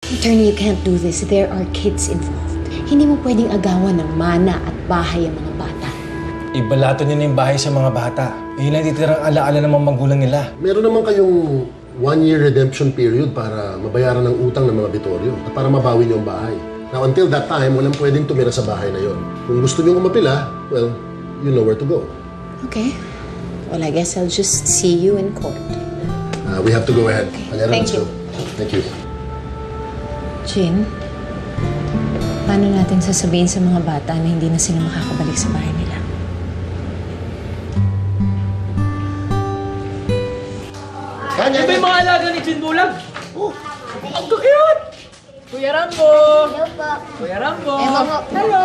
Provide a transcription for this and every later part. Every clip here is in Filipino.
Attorney, you can't do this. There are kids involved. Hindi mo pwedeng agawan ng mana at bahay ang mga bata. Ibalato niyo na yung bahay sa mga bata. Yun lang titirang alaala ng mga magulang nila. Meron naman kayong 1-year redemption period para mabayaran ng utang ng mga Victorio at para mabawi niyo ang bahay. Now, until that time, walang pwedeng tumira sa bahay na yon. Kung gusto niyo umapila, well, you know where to go. Okay. Well, I guess I'll just see you in court. We have to go ahead. Okay. Thank you. Thank you. Jean, paano natin sasabihin sa mga bata na hindi na sila makakabalik sa bahay nila? Ano ba yung mga alaga ni Jean Bulag? Oh, ang cute! Kuya Rambo! Hello po. Kuya Rambo! Hello!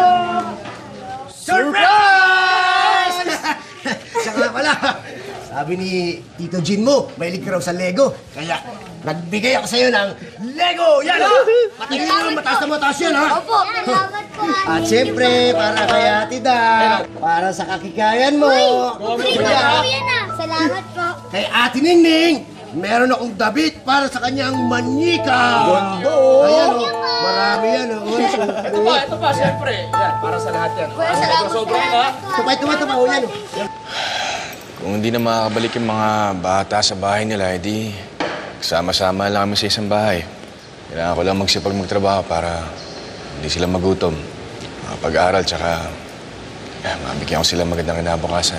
Surprise! Saka pala, sabi ni Tito Jean mo, mahilig ka raw sa Lego. Kaya nagbigay ako sa'yo ng Lego! Yan ha! Patingin mo, mataas na mataas yan ha! Opo, salamat po, Ate. At siyempre, para kay Ate Dara, para sa kakikayan mo. Salamat po. Kay Ate Ningning, meron akong dabit para sa kanyang manika. Gondo! Ayan o, marami yan o. Ito pa, siyempre. Yan, para sa lahat yan. Salamat po. Tupay, o yan o. Kung hindi na makakabalik yung mga bata sa bahay nila, edi sama-sama lang kami sa isang bahay. Kailangan ko lang magsipag magtrabaho para hindi sila magutom. Makapag-aral, tsaka mabigyan ko sila magandang kinabukasan.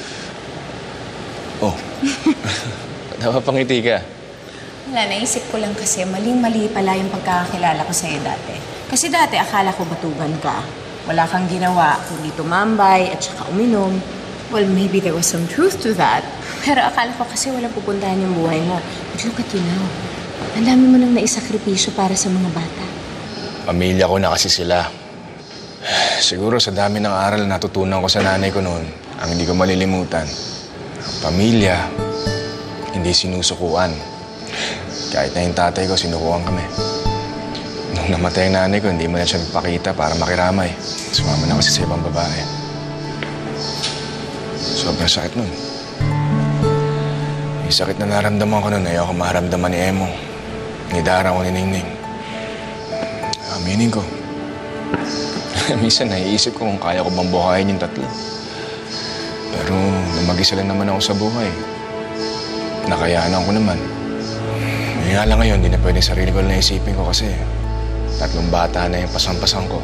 Oh, napapangiti ka. Wala, naisip ko lang kasi maling-mali pala yung pagkakakilala ko sa'yo dati. Kasi dati akala ko batugan ka. Wala kang ginawa, kundi tumambay at saka uminom. Well, maybe there was some truth to that. Pero akala ko kasi walang pupuntahan yung buhay mo. But look at you now. Ang dami mo nang naisakripisyo para sa mga bata. Pamilya ko na kasi sila. Siguro sa dami ng aral na natutunan ko sa nanay ko noon, ang hindi ko malilimutan. Ang pamilya, hindi sinusukuan. Kahit na yung tatay ko, sinukuan kami. Nung namatay ang nanay ko, hindi mo na siya nagpakita para makiramay. Sumama na kasi sa ibang babae. Sobrang sakit nun. Yung sakit na naramdaman ko nun, ayoko maramdaman ni Emong, ni Dara o ni Ningning. Aminin ko. Minsan naiisip ko kung kaya ko bang buhayin yung tatlo. Pero mag-isa lang naman ako sa buhay. Nakayaanan ko naman. Nga lang ngayon, di na pwedeng sarili ko lang naisipin ko kasi 3 bata na yung pasang-pasang ko.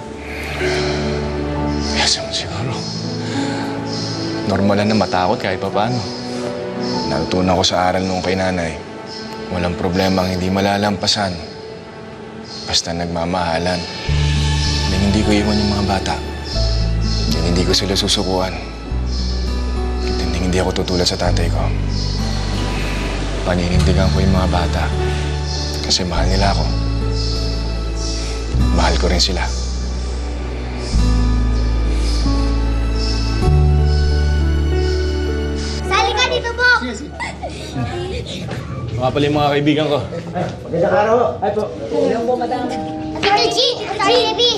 Kaya siguro, normal na matakot kahit pa paano. Natutunan ko sa aral nung kay nanay, walang problema ang hindi malalampasan. Basta nagmamahalan. Hindi ko iwan yung mga bata. Hindi ko sila susukuan. Hindi ako tutulad sa tatay ko. Paninindigan ko yung mga bata. Kasi mahal nila ako. Mahal ko rin sila. Sali ka dito po! Mga pala yung mga kaibigan ko. Magandang araw. Ay po. Hello po, madam. Atty. Atty.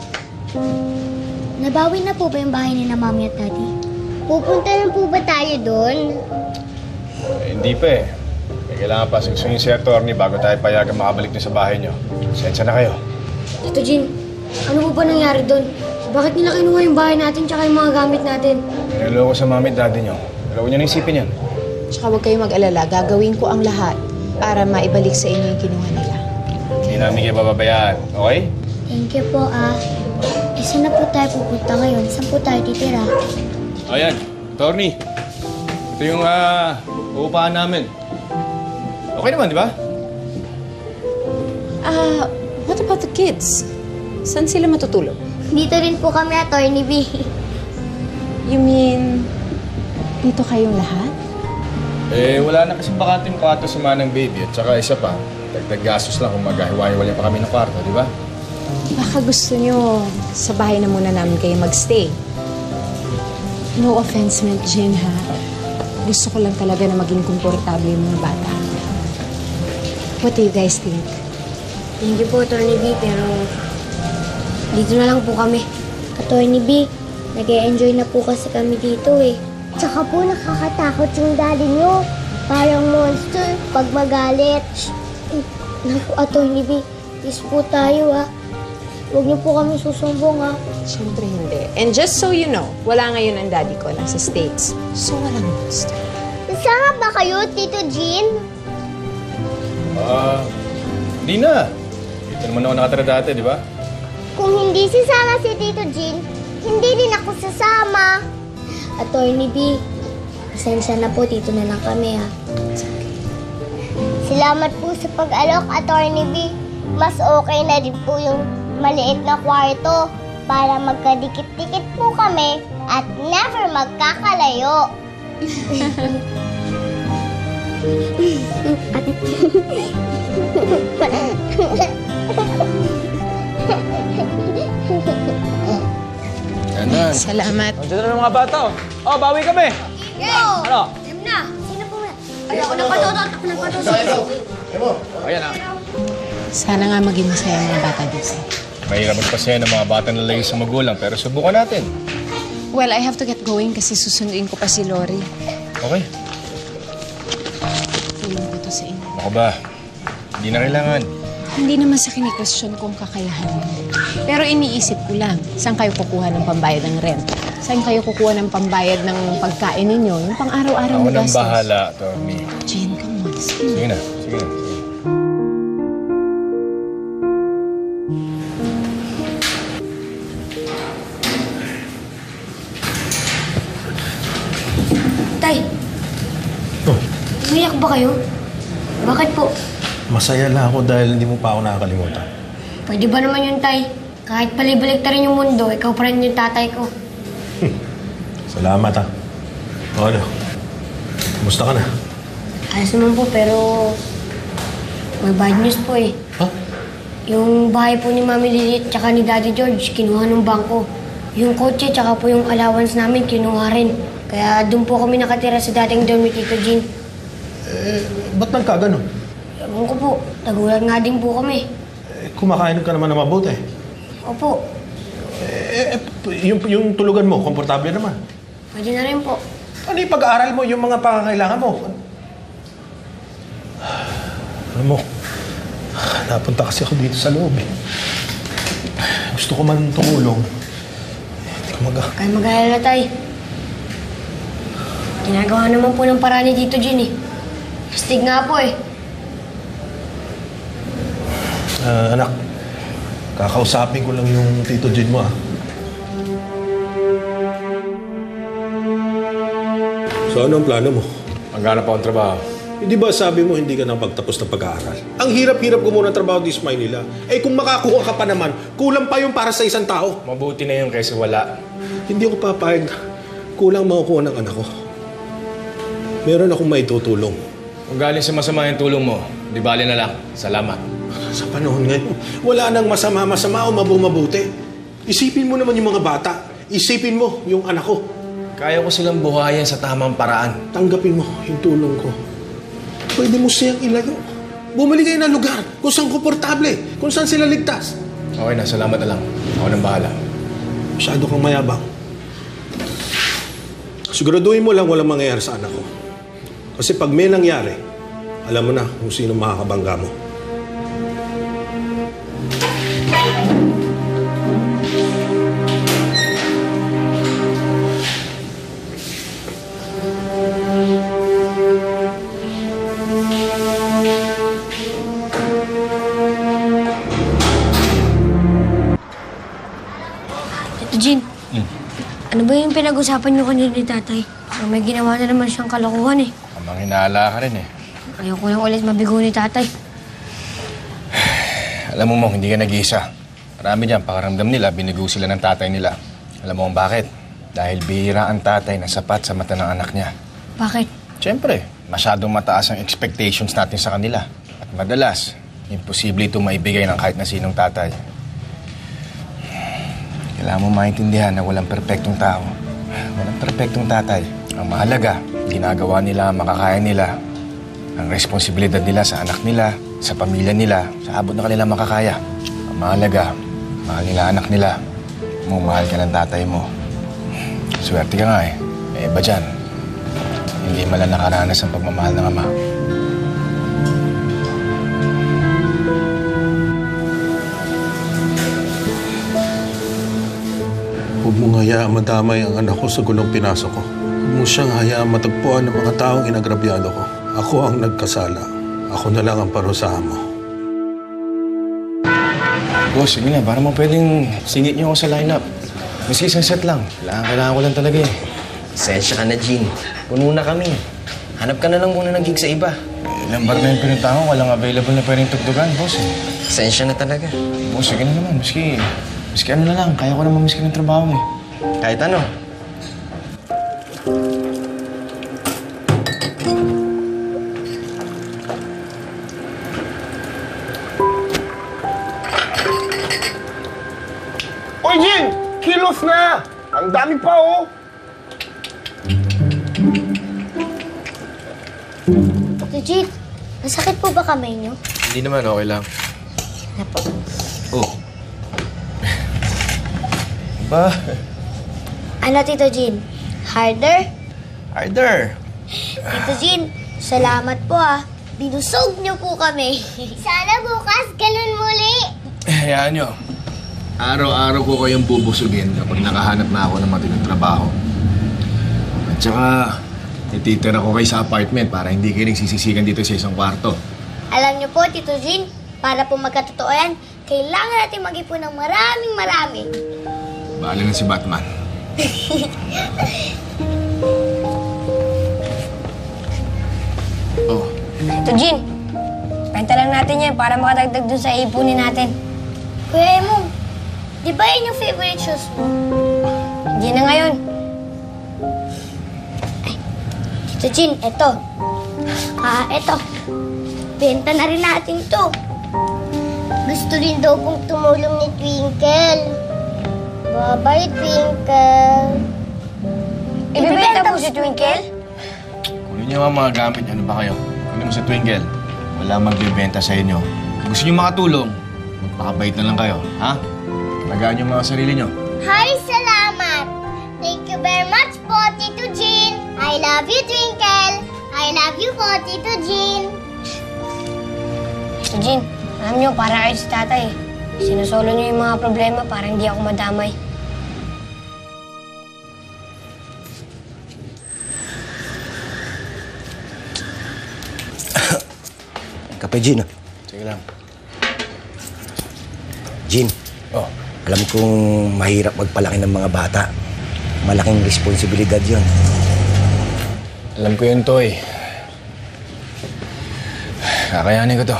Nabawi na po ba yung bahay ni na Mami at Daddy? Pupunta na po ba tayo doon? Hindi pa eh. Kailangan pa siksuin si attorney bago tayo payagan makabalik din sa bahay niyo. Sensya na kayo. Tito Jean, ano po ba nangyari doon? Bakit nila kinuha yung bahay natin tsaka yung mga gamit natin? Niloko sa mami at daddy niyo. Pero huwag niyo na isipin yan. Tsaka huwag kayong mag-alala. Gagawin ko ang lahat para maibalik sa inyo yung kinuha nila. Hindi namin kayo bababayaan, okay? Thank you po, saan na po tayo pupunta ngayon? Saan po tayo titira? Ayan, attorney. Ito yung uupahan namin. Okay naman, di ba? What about the kids? Saan sila matutulog? Dito rin po kami, Atty. B. You mean, dito kayong lahat? Eh, wala na kasi bakanting kwarto sa manang baby. At saka isa pa, dagdag gastos lang kung maghahiwa-hiwalay pa kami ng kwarto, di ba? Baka gusto nyo sa bahay na muna namin kayo magstay. No offense meant, Jen, ha? Gusto ko lang talaga na maging komportable yung mga bata. What do you guys think? Thank you po, Atty. B, pero dito na lang po kami. Atty. B, nag-e-enjoy na po kasi kami dito eh. Tsaka po nakakatakot yung daddy nyo. Parang monster pag magalit. Naku, Atty. B, Peace po tayo, ha. Huwag niyo po kami susumbong, ha. Siyempre hindi. And just so you know, wala ngayon ang daddy ko, nasa States. So walang gusto. Nasama ba kayo, Tito Jean? Di na. Dito naman ako nakatira dati, di ba? Kung hindi sasama si Tito Jean, hindi din ako sasama. Atty. B, pasensya na po, dito na lang kami, ha. Salamat po sa pag-alok, Atty. B. Mas okay na din po yung maliit na kwarto para magkadikit-dikit po kami at never magkakalayo. Ganun. Salamat. Andiyan na ng mga bata, oh. Oh, bawi kami. Yo! Ano? Em na! Sino po na? Ay, ako napatutot! Ako napatutot! Ayan na. Sana nga maging masaya ang mga bata dito. Mahirap magpasaya ng mga bata na lagi sa magulang, pero subukan natin. Well, I have to get going kasi susunduin ko pa si Lorry. Okay. Tulong ko to sa inyo. Ako ba? Hindi na kailangan. Hindi naman sa kini-question kung kakayahan mo. Pero iniisip ko lang, saan kayo kukuha ng pambayad ng rent? Saan kayo kukuha ng pambayad ng pagkain ninyo? Yung pang-araw-araw Ako na nang gastos. bahala, Tommy. Jane, come on. Sige na, sige na. Tay, umiyak ba kayo? Bakit po? Masaya lang ako dahil hindi mo pa ako nakakalimutan. Pwede ba naman yun, Tay? Kahit palibalik ta rin yung mundo, ikaw pa rin yung tatay ko. Salamat, ha. O ano? Kumusta ka na? Ayos naman po, pero may bad news po eh. Ha? Yung bahay po ni Mami Lilith tsaka ni Daddy George, kinuha ng bangko. Yung kotse tsaka po yung allowance namin, kinuha rin. Kaya doon po kami nakatira sa dating dorm ni Tito Jean. Ba't nagkaganon? Ewan ko po, nagulat nga din po kami. Kumakain ka naman na mabuti. Opo, Yung tulugan mo, komportable naman. pwede na rin po. Ano yung pag-aaral mo, yung mga pangangailangan mo? Alam mo, napunta kasi ako dito sa loob eh. Gusto ko man tumulong. Hindi ko Kaya mag-aalala, Tay. Ginagawa naman po ng paraan ni Tito Jean eh. Astig nga po eh. Anak, kakausapin ko lang yung Tito Jean mo, ah. So, ano ang plano mo? Maghanap pa akong trabaho. Hindi ba sabi mo hindi ka nakapagtapos ng pag-aaral? Ang hirap-hirap ko muna ng trabaho dito sa Maynila. Eh kung makakuha ka pa naman, kulang pa yung para sa isang tao. Mabuti na yun kaysa wala. Hindi ako papayag na kulang makukuha ng anak ko. Meron akong maitutulong. Kung galing sa masama yung tulong mo, di bali na lang. Salamat. Sa panahon ngayon, wala nang masama-masama o mabumabuti. Isipin mo naman yung mga bata. Isipin mo yung anak ko. Kaya ko silang buhayan sa tamang paraan. Tanggapin mo yung tulong ko. Pwede mo siyang ilayo. Bumili kayo ng lugar kung saan komportable, kung saan sila ligtas. Okay na, salamat na lang. Ako nang bahala. Masyado kang mayabang. Siguraduhin mo lang walang mangyayari sa anak ko. Kasi pag may nangyari, alam mo na kung sino makakabangga mo. Eugene, ano ba yung pinag-usapan niyo kanina ni tatay? Parang may ginawa na naman siyang kalokohan eh. Amang hinala ka rin eh. Ayoko lang ulit mabigo ni tatay. Alam mo hindi ka nag-iisa. Marami dyan, pakaramdam nila, binigo sila ng tatay nila. Alam mo kung bakit? Dahil bihira ang tatay na sapat sa mata ng anak niya. Bakit? Siyempre, masyadong mataas ang expectations natin sa kanila. At madalas, imposible ito maibigay ng kahit na sinong tatay. Kailangan mo maintindihan na walang perpektong tao. Walang perpektong tatay. Ang mahalaga, ginagawa nila ang makakaya nila. Ang responsibilidad nila sa anak nila, sa pamilya nila, sa abot na kanilang makakaya. Ang mahalaga, mahal nila anak nila. Mahal ka ng tatay mo. Swerte ka nga eh. May iba dyan. Hindi mala nakaranas ang pagmamahal ng ama. mong hayaan madamay ang anak ko sa gulong pinasok ko. Huwag mo siyang hayaan matagpuan ng mga taong inagrabyado ko. Ako ang nagkasala. Ako na lang ang parusahan mo. Boss, sige na. Para mo pwedeng singit niyo ako sa lineup. Miski isang set lang. Kailangan ko lang talaga eh. Sensya ka na, Jean. Puno na kami. Hanap ka na lang muna ng gig sa iba. Ilang bar na yung pinuntahan ko, walang available na pwedeng tugtugan, boss. Sensya na talaga. Boss, sige na naman. Miski ano na lang. Kaya ko naman miski ng trabaho eh. Kahit ano. Oy, Jin! Kilos na! Ang dami pa, oh! Eugene, masakit po ba kamay niyo? Hindi naman, okay lang. Na po. Oh. Ba? Ano, Tito Jean? Harder? Harder. Tito Jean, salamat po Binusog niyo po kami. Sana bukas ganun muli. Hayaan nyo. Araw-araw ko kayong bubusugin kapag nakahanap na ako ng matinong trabaho. At saka, ititira ko kayo sa apartment para hindi kayo nagsisisikan dito sa isang kwarto. Alam niyo po, Tito Jean, para po magkatotoo yan, kailangan natin mag-ipon ng marami. Bahala na si Batman. Oh. Tito Jean, benta lang natin yan para makadagdag dun sa ipunin natin. Kuya Emong, di ba yan yung favorite shoes mo? Hindi na ngayon. Tito Jean, eto. Eto. Benta na rin natin to. Gusto rin daw pong tumulong ni Twinkle. Bye-bye, Twinkle. Ibibenta mo si Twinkle? Kunin niyo mga gamit. Ano ba kayo? Kunin mo sa Twinkle. Wala magbibenta sa inyo. Kung gusto niyo makatulong, magpakabait na lang kayo, ha? Alagaan niyo mga sarili niyo. Hi, salamat. Thank you very much po, Tito Jean. I love you, Twinkle. I love you po, Tito Jean. Tito Jean, alam niyo, para kayo si tatay. Sinusolo niyo yung mga problema para hindi ako madamay. Kape, Jean. Sige lang. Jean, alam kong mahirap magpalaki ng mga bata. Malaking responsibilidad yon. Alam ko yun, Toy. Kakayanin ko to.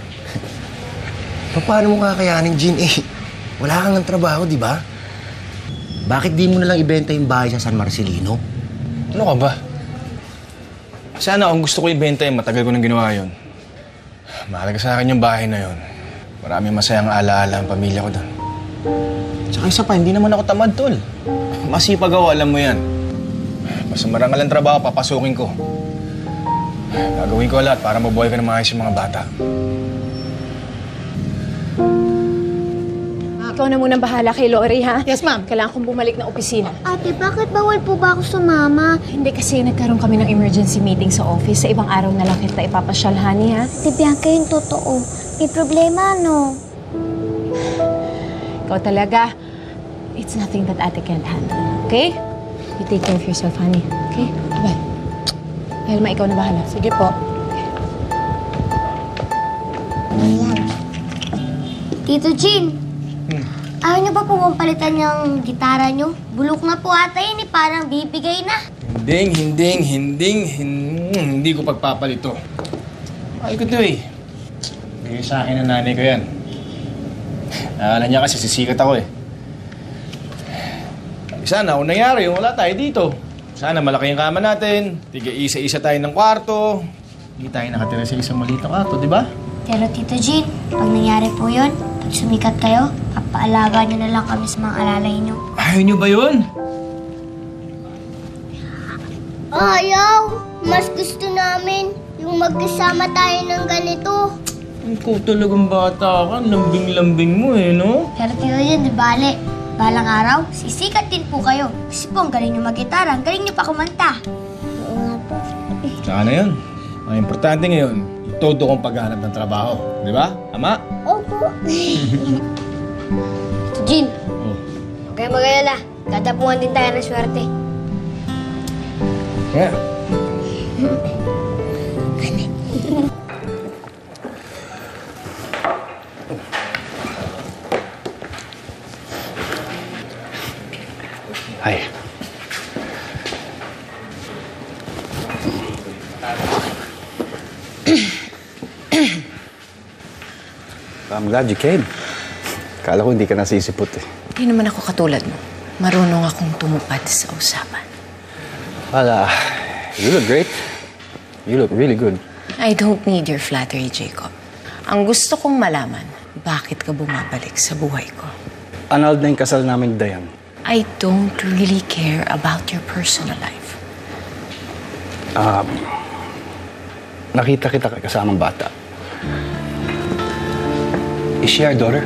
Paano mo kakayanin, Jean? Wala kang ng trabaho, di ba? Bakit di mo nalang ibenta yung bahay sa San Marcelino? Ano ka ba? Sana kung gusto ko ibenta yun, matagal ko nang ginawa yun. Mahalaga sa akin yung bahay na yun. Maraming masayang alaala ang pamilya ko doon. Tsaka isa pa, hindi naman ako tamad, Tol. Masipag ako, alam mo yan. Basta marangal ang trabaho, papasukin ko. Gagawin ko lahat para mabuhay ko ng maayos yung mga bata. Ikaw na munang bahala kay Lorry, ha? Yes, ma'am. Kailangan kong bumalik ng opisina. Ate, bakit bawal po ba ako sumama? Hindi kasi nagkaroon kami ng emergency meeting sa office. Sa ibang araw na lang kita ipapasyal, honey, ha? Ate Bianca, yung totoo. May problema, no? Ikaw talaga. It's nothing that ate can't handle, okay? You take care of yourself, honey. Okay? Bye. Thelma, ikaw na bahala. Sige po. Ayan. Tito Jean, ayaw niyo ba po palitan yung gitara niyo? Bulok na po ata yun parang bibigay na. Hindi ko pagpapalito. Mahal ko to eh. Bigay sa akin ng nanay ko yan. Alam niya kasi sisikat ako eh. Sana kung nangyari yung wala tayo dito. Sana malaki yung kama natin. Tiga-isa-isa tayo ng kwarto. Hindi tayo nakatira sa isang maliit na kwarto, di ba? Pero Tito Jean, pag nangyari po yun, pag sumikat kayo, papaalaga niyo na lang kami sa mga alalay niyo. Ayaw niyo ba yun? Ayaw! Mas gusto namin yung magkasama tayo ng ganito. Ikaw talagang bata ka. Lambing-lambing mo eh, no? Pero Tito Jean, di bale, balang araw, sisikat din po kayo. Kasi po, ang galing niyo mag-gitara, ang galing niyo pa kumanta. Oo nga po. Saka na yun. Ang importante ngayon, todo kong paghahanap ng trabaho. Di ba? Ama? Opo. Tito Jean, Oh. huwag kayong mag-alala. Tatapuan din tayo ng swerte. Yeah. Hi. I'm glad you came. Kala ko hindi ka nasisipot eh. Hindi naman ako katulad mo. Marunong akong tumupad sa usapan. Well, you look great. You look really good. I don't need your flattery, Jacob. Ang gusto kong malaman, bakit ka bumabalik sa buhay ko? Annulled na yung kasal namin, Dayan. I don't really care about your personal life. Nakita kita kasamang bata. Is she our daughter?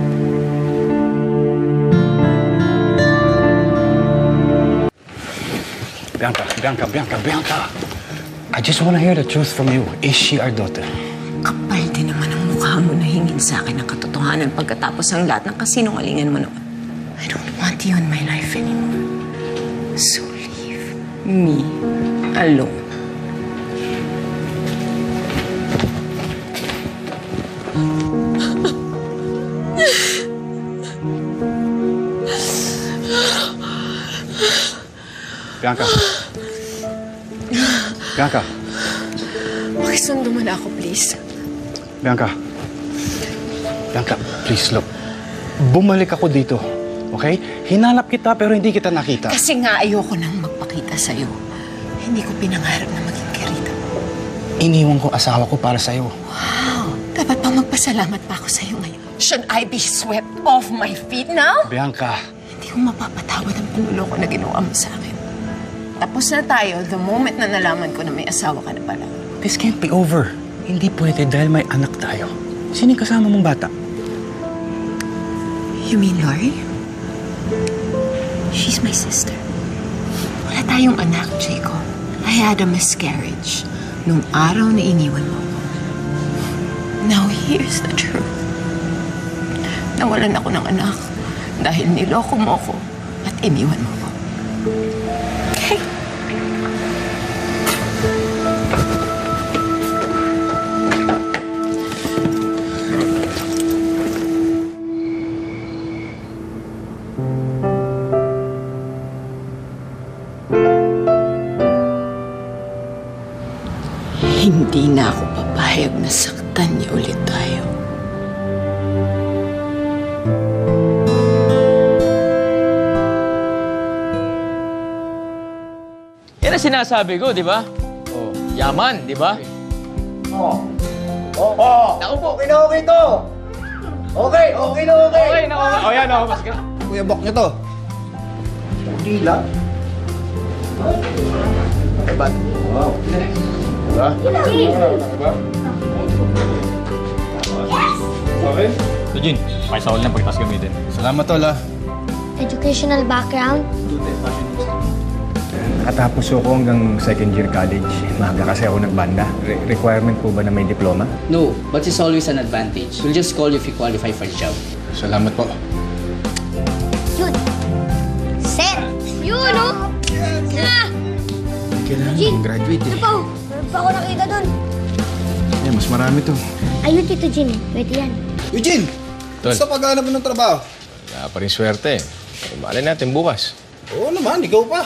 Bianca. I just want to hear the truth from you. Is she our daughter? Kapal din naman ang mukha mo na hingin sa akin ng katotohanan pagkatapos ng lahat ng kasinungalingan mo noon. I don't want you in my life anymore. So leave me alone. Bianca. Makisundo mo na ako, please. Bianca, please look. Bumalik ako dito, okay? Hinanap kita pero hindi kita nakita. Kasi nga ayoko nang magpakita sa'yo. Hindi ko pinangarap na maging kirita mo. Iniwan ko asawa ko para sa'yo. Wow! Dapat pa magpasalamat pa ako sa'yo ngayon. Should I be swept off my feet now? Bianca. Hindi ko mapapatawad ang panuloko na ginawa mo sa akin. Tapos na tayo the moment na nalaman ko na may asawa ka na pala. This can't be over. Hindi pwede dahil may anak tayo. Sino yung kasama mong bata? You mean Lorry? She's my sister. Wala tayong anak, Jacob. I had a miscarriage nung araw na iniwan mo ako. Now here's the truth. Nawalan ako ng anak dahil niloko mo ako at iniwan mo ako. Okay? Hindi na ako papayag na saktan niya ulit tayo. Yan ang sinasabi ko, di ba? Oh, yaman, di ba? Naku po, okay to. Okay. Okay, naku. O yan, mas ka. Kuya, bok nyo to. Hindi lang. Okay, ba? Wow. Diba? Okay? Eugene, pakisawal na pagtas gamitin. Salamat, Tol, ha? Educational background? Nakatapos ako hanggang second year college. Maaga kasi ako nagbanda. Requirement po ba na may diploma? No, but it's always an advantage. We'll just call you if you qualify for the job. Salamat po. Yun. Set. Yun, no? Kailangan graduate eh. Ano pa? Meron pa ako nakita doon. Yeah, mas marami to. Ayun, Tito Jean. Pwede yan. Eugene! Tol. Basta paghanap mo ng trabaho. Wala pa rin swerte. Malay natin bukas. Oo naman, ikaw pa.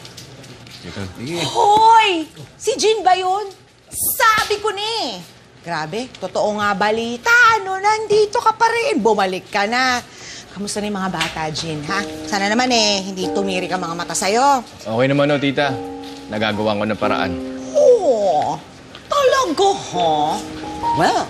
Hoy! Si Jean ba yun? Sabi ko ni. Grabe, totoo nga balita. Nandito ka pa rin. Bumalik ka na. Kamusta na yung mga bata, Jean, ha? Sana naman hindi tumirik ang mga mata sa'yo. Okay naman, no, tita. Nagagawa ko ng paraan. Oo, talaga, ha? Well.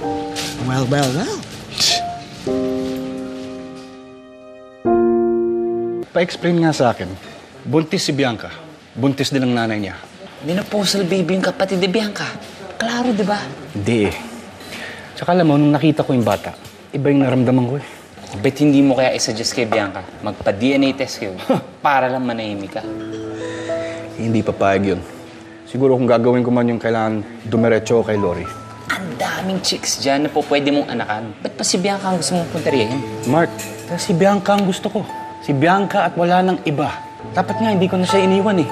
Pa-explain nga sa akin. Buntis si Bianca. Buntis din ang nanay niya. Menopausal baby yung kapatid ni Bianca. Klaro, di ba? Hindi eh. Tsaka alam mo, nung nakita ko yung bata, iba yung naramdaman ko eh. Bet hindi mo kaya isuggest kay Bianca, magpa-DNA test kayo para lang manahimik ka. Hindi papayag yun. Siguro kung gagawin ko man yung kailangan dumiretso kay Lorry. Ang daming chicks dyan na po pwede mong anakan. Ba't pa si Bianca ang gusto mong punterihin? Mark, si Bianca ang gusto ko. Si Bianca at wala nang iba. Dapat nga hindi ko na siya iniwan eh.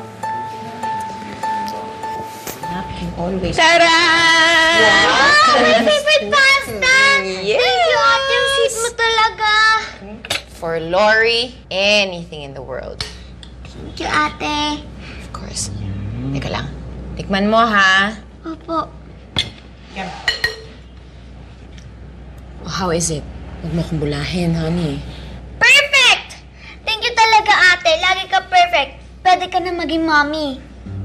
Always. Tara! Wow! My favorite pasta! Yes! Thank you, ate. Ang sweet mo talaga. For Lorry, anything in the world. Thank you, ate. Of course. Teka lang. Tikman mo, ha? Opo. Oh, how is it? Huwag mo akong bulahin, honey. Perfect! Thank you talaga, ate. Lagi ka perfect. Pwede ka na maging mommy.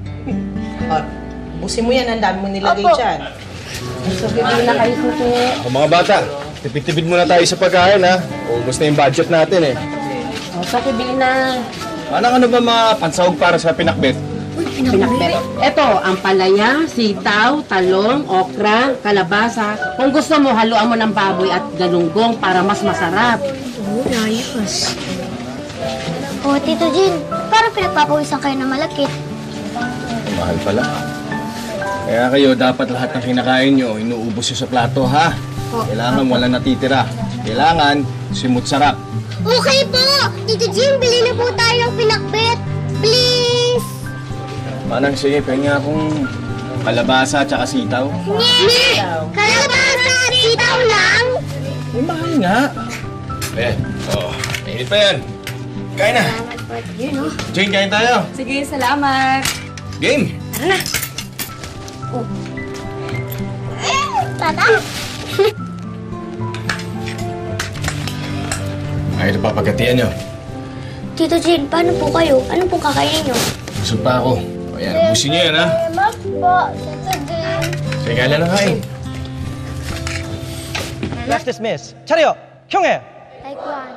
Busin mo yan, ang dami mo nilagay Opo. dyan. Bibili na kayo, Suti. Mga bata, tipid-tipid muna tayo sa pagkain, ha? Ubus na yung budget natin, eh. O, Suti, bili na. Ano ba mga pansahog para sa pinakbet? Pinakbet. Ito, ang palaya, sitaw, talong, okra, kalabasa. Kung gusto mo, haluan mo ng baboy at galunggong para mas masarap. Oh, ayos. Oh, Tito Jean, parang pinagpapawisan kayo na malaki. Mahal pala. Kaya kayo, dapat lahat ng kinakain nyo, inuubos nyo sa plato, ha? Kailangan wala natitira. Kailangan simut-sarap. Okay po! Tito Jean, bili na po tayo ng pinakbet. Please! Manang, sige, pengen akong kalabasa at sitaw. Ni! Kalabasa at sitaw lang? Eh, mahal nga. Init pa yan. Kain na. Jane, kain tayo. Sige, salamat. Game! Tara na. Tata! Ay, ito pa pagkatian nyo. Tito Jean, paano po kayo? Ano po kakainin nyo? Busog pa ako. O yan, ubusin nyo yan, ha? Salamat po, Tito Jean. Sige, kailan na kain. Class dismiss. 차려! 형해! Like one.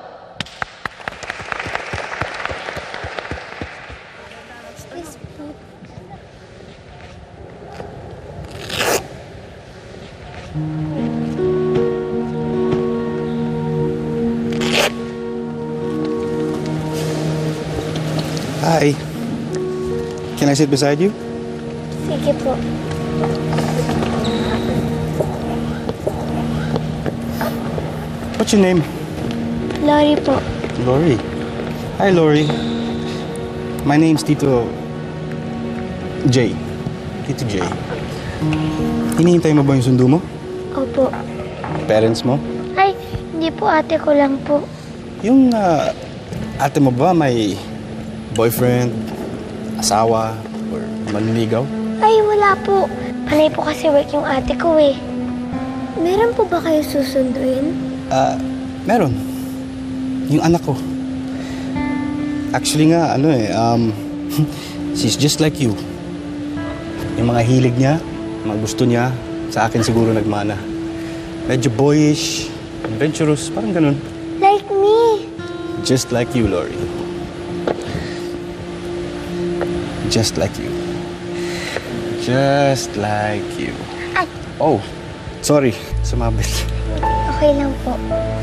Hi. Can I sit beside you? Sige po. What's your name? Lorry po. Lorry. Hi, Lorry. My name's Tito J. Tito J. Hinihintay mo ba yung sundo mo? Opo. Parents mo? Ay, hindi po, ate ko lang po. Yung ate mo ba may boyfriend, asawa, or manliligaw? Ay, wala po. Panay po kasi work yung ate ko eh. Meron po ba kayo susunduin? Meron. Yung anak ko. Actually nga, she's just like you. Yung mga hilig niya, mga gusto niya, sa akin siguro nagmana. Medyo boyish, adventurous, parang ganun. Like me. Just like you, Lorry. Just like you. Just like you. Ay. Oh, sorry. Sumabit. Okay lang po.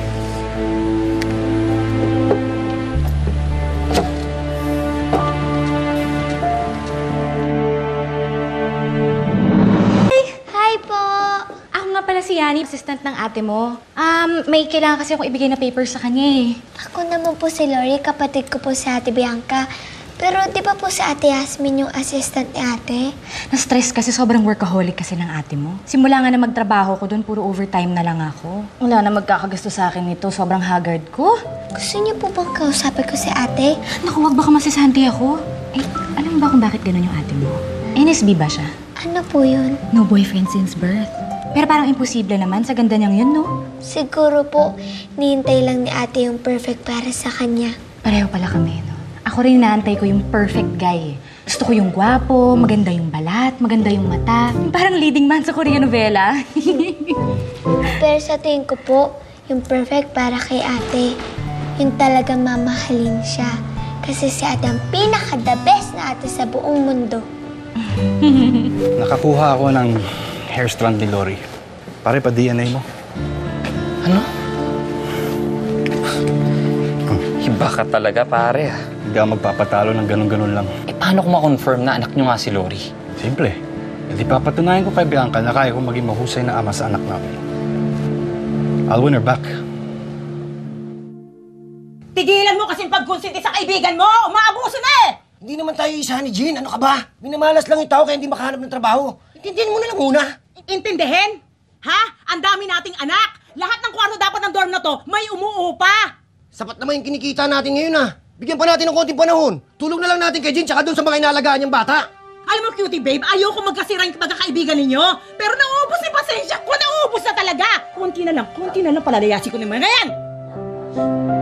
Hi po! Ako nga pala si Yani, assistant ng ate mo. May kailangan kasi akong ibigay na papers sa kanya eh. Ako naman po si Lorry, kapatid ko po si Ate Bianca. Pero di ba po si Ate Yasmin yung assistant ni ate? Na-stress kasi sobrang workaholic kasi ng ate mo. Simula nga na magtrabaho ko doon, puro overtime na lang ako. Wala na magkakagasto sa akin nito, sobrang haggard ko. Gusto niyo po bang kausapin ko si ate? Naku, wag baka masisanti ako. Eh, alam mo ba kung bakit ganun yung ate mo? NSB ba siya? Ano po yun? No boyfriend since birth. Pero parang imposible naman, sa ganda niyang yun, no? Siguro po, nihintay lang ni ate yung perfect para sa kanya. Pareho pala kami, no? Ako rin naantay ko yung perfect guy. Gusto ko yung gwapo, maganda yung balat, maganda yung mata. Yung parang leading man sa Korean novela. Pero sa tingin ko po, yung perfect para kay ate, yung talagang mamahalin siya. Kasi si ate ang pinaka-the best na ate sa buong mundo. Nakakuha ako ng hair strand ni Lorry. Pare, pa-DNA mo. Ano? Iba ka talaga, pare ah. Hindi ako magpapatalo ng ganun-ganun lang. Eh, paano ko ma-confirm na anak nyo nga si Lorry? Simple. Hindi papatunayan ko kay Bianca na kaya kong maging mahusay na ama sa anak namin. I'll win her back. Tigilan mo kasing pagkonsinti sa kaibigan mo! Umaabuso na eh! Hindi naman tayo isa ni Jean. Ano ka ba? Minamalas lang yung tao kaya hindi makahanap ng trabaho. Intindihin mo na lang muna. Intindihin? Ha? Ang dami nating anak! Lahat ng kwarto dapat ng dorm na to, may umuupa! Sapat naman yung kinikita natin ngayon Bigyan pa natin ng konting panahon. Tulong na lang natin kay Jean tsaka dun sa mga inalagaan niyang bata. Alam mo, cutie babe, ayoko magkasira yung pagkakaibigan ninyo. Pero nauubos yung pasensya ko, nauubos na talaga. Konti na lang palalayasin ko naman. Ayan!